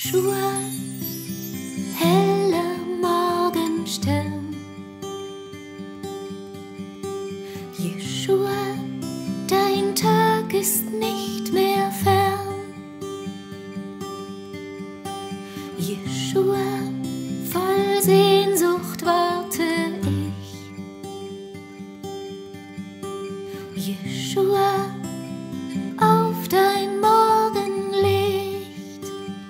Jeshua, heller Morgenstern. Jeshua, dein Tag ist nicht mehr fern. Jeshua, voll Sehnsucht warte ich. Jeshua, auf dein Morgenlicht.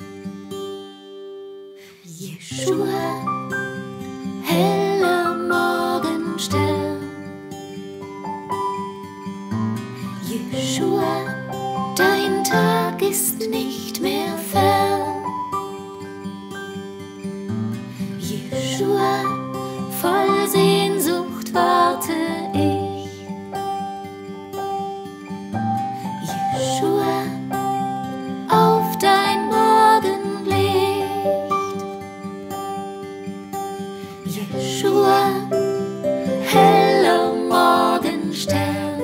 Jeshua, heller Morgenstern. Jeshua, dein Tag ist nicht mehr fern. Jeshua, voll Sehnsucht warte ich. Jeshua, auf dein Morgenlicht. Jeshua, heller Morgenstern.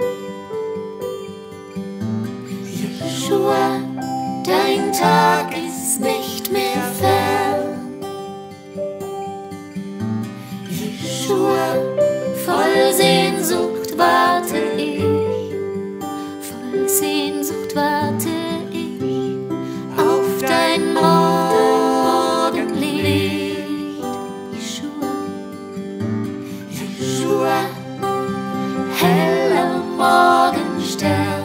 Jeshua, dein Tag ist nicht mehr fern. Jeshua, voll Sehnsucht warte ich. Voll Sehnsucht warte ich auf dein Morgenlicht. Jeshua, Jeshua, heller Morgenstern.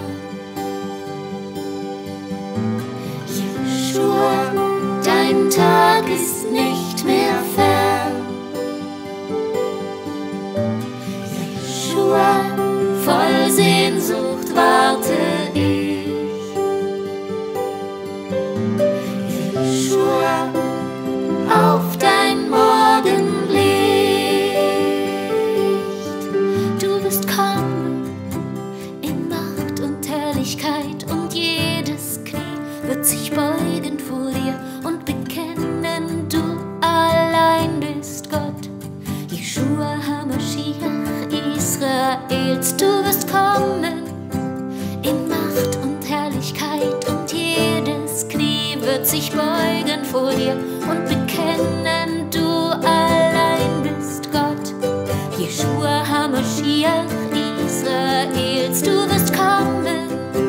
Jeshua, dein Tag ist nicht mehr fern. Jeshua, voll Sehnsucht warte ich. Jeshua, auf dein Morgenlicht. Du wirst kommen in Macht und Herrlichkeit, und jedes Knie wird sich beugen vor dir und bekennen, du allein bist Gott. Jeshua HaMashiach Israels, du wirst kommen in Macht und Herrlichkeit, und jedes Knie wird sich beugen vor dir und bekennen, du allein bist Gott. Jeshua HaMashiach Israels, du wirst kommen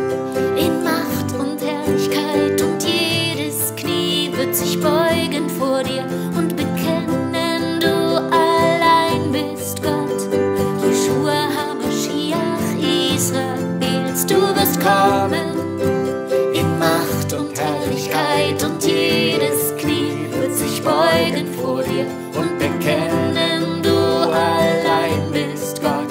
in Macht und Herrlichkeit, und jedes Knie wird sich beugen vor dir und bekennen, du allein bist Gott. Jeshua HaMashiach Israels, du wirst kommen in Macht und Herrlichkeit, und jedes Knie wird sich beugen vor dir und bekennen, du allein bist Gott.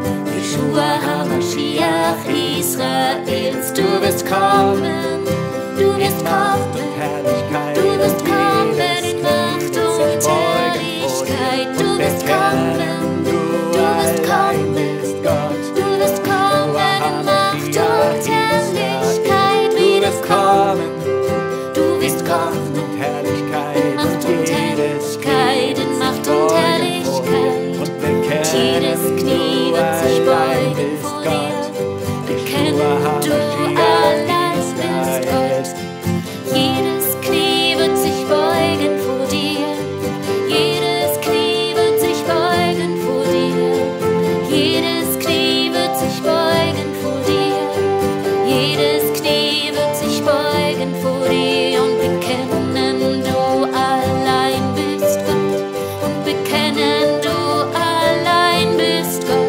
Jeshua HaMashiach Israels, du wirst kommen, du wirst kommen, du wirst kommen in Macht und Herrlichkeit, du wirst kommen, du wirst kommen, du wirst kommen in Macht und Herrlichkeit, du wirst kommen, du wirst kommen in Macht und Herrlichkeit, in Macht und Herrlichkeit, und jedes Knie wird sich beugen vor dir, bekennen, du allein bist Gott. Jedes Knie wird sich beugen vor dir, jedes Knie wird sich beugen vor dir, jedes Knie wird sich beugen vor dir, jedes Knie wird sich beugen vor dir und bekennen, du allein bist Gott, und bekennen, du allein bist Gott.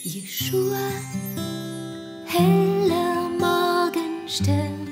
Jeshua, heller Morgenstern.